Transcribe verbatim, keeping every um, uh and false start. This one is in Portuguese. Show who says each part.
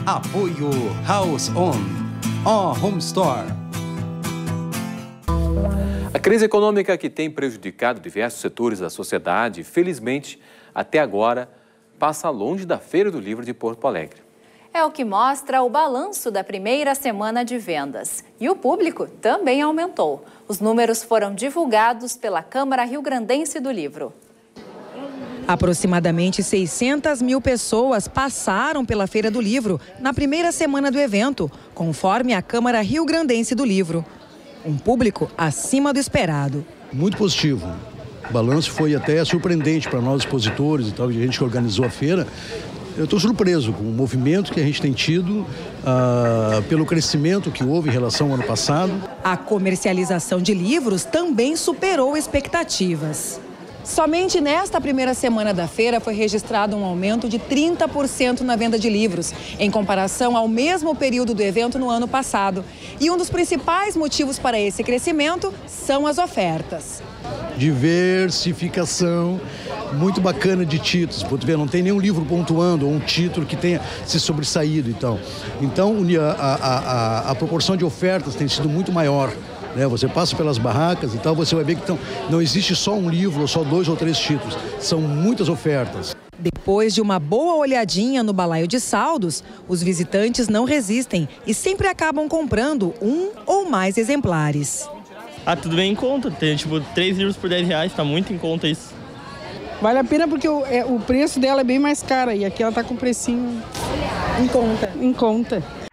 Speaker 1: Apoio House On, On Home Store.
Speaker 2: A crise econômica que tem prejudicado diversos setores da sociedade, felizmente, até agora, passa longe da Feira do Livro de Porto Alegre.
Speaker 3: É o que mostra o balanço da primeira semana de vendas. E o público também aumentou. Os números foram divulgados pela Câmara Rio-Grandense do Livro.
Speaker 4: Aproximadamente seiscentas mil pessoas passaram pela Feira do Livro na primeira semana do evento, conforme a Câmara Rio-Grandense do Livro. Um público acima do esperado.
Speaker 5: Muito positivo. O balanço foi até surpreendente para nós expositores e tal, a gente que organizou a feira. Eu estou surpreso com o movimento que a gente tem tido, uh, pelo crescimento que houve em relação ao ano passado.
Speaker 4: A comercialização de livros também superou expectativas. Somente nesta primeira semana da feira foi registrado um aumento de trinta por cento na venda de livros, em comparação ao mesmo período do evento no ano passado. E um dos principais motivos para esse crescimento são as ofertas.
Speaker 5: Diversificação muito bacana de títulos. Pode ver, não tem nenhum livro pontuando ou um título que tenha se sobressaído. Então, então a, a, a, a proporção de ofertas tem sido muito maior. Né? Você passa pelas barracas e tal, você vai ver que então, não existe só um livro ou só dois ou três títulos. São muitas ofertas.
Speaker 4: Depois de uma boa olhadinha no balaio de saldos, os visitantes não resistem e sempre acabam comprando um ou mais exemplares.
Speaker 6: Ah, tudo bem em conta. Tem tipo três livros por dez reais, tá muito em conta isso.
Speaker 7: Vale a pena porque o, é, o preço dela é bem mais caro e aqui ela tá com precinho em conta. Em conta.